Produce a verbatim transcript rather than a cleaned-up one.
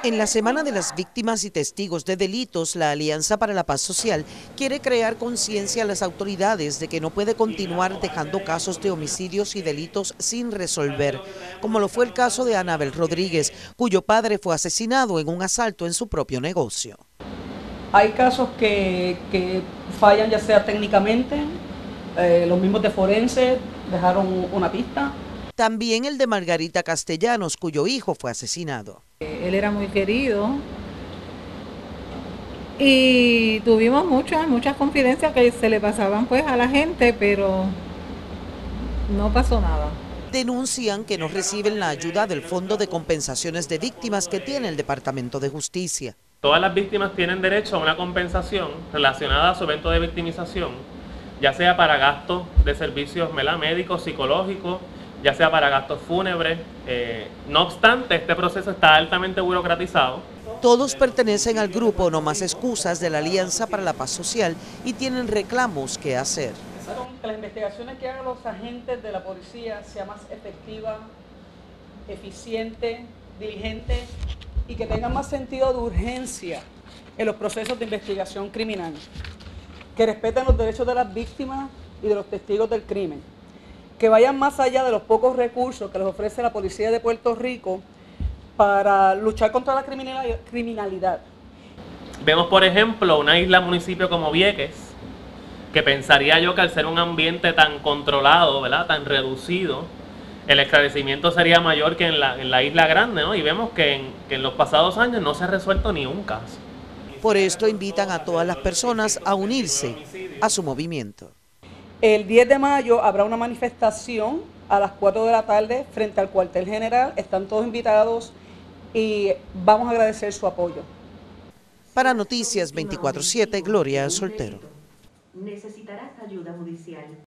En la Semana de las Víctimas y Testigos de Delitos, la Alianza para la Paz Social quiere crear conciencia a las autoridades de que no puede continuar dejando casos de homicidios y delitos sin resolver, como lo fue el caso de Anabel Rodríguez, cuyo padre fue asesinado en un asalto en su propio negocio. Hay casos que, que fallan ya sea técnicamente, eh, los mismos de forense dejaron una pista. También el de Margarita Castellanos, cuyo hijo fue asesinado. Él era muy querido y tuvimos muchas, muchas confidencias que se le pasaban pues a la gente, pero no pasó nada. Denuncian que no reciben la ayuda del Fondo de Compensaciones de Víctimas que tiene el Departamento de Justicia. Todas las víctimas tienen derecho a una compensación relacionada a su evento de victimización, ya sea para gastos de servicios ¿verdad? médicos, psicológicos, ya sea para gastos fúnebres. Eh, no obstante, este proceso está altamente burocratizado. Todos pertenecen al grupo No Más Excusas de la Alianza para la Paz Social y tienen reclamos que hacer. Que las investigaciones que hagan los agentes de la policía sean más efectivas, eficientes, diligentes y que tengan más sentido de urgencia en los procesos de investigación criminal, que respeten los derechos de las víctimas y de los testigos del crimen, que vayan más allá de los pocos recursos que les ofrece la Policía de Puerto Rico para luchar contra la criminalidad. Vemos, por ejemplo, una isla municipio como Vieques, que pensaría yo que al ser un ambiente tan controlado, ¿verdad? tan reducido, el esclarecimiento sería mayor que en la, en la isla grande, ¿no? Y vemos que en, que en los pasados años no se ha resuelto ni un caso. Por esto invitan a todas las personas a unirse a su movimiento. El diez de mayo habrá una manifestación a las cuatro de la tarde frente al cuartel general. Están todos invitados y vamos a agradecer su apoyo. Para Noticias veinticuatro siete, Gloria Soltero. Necesitarás ayuda judicial.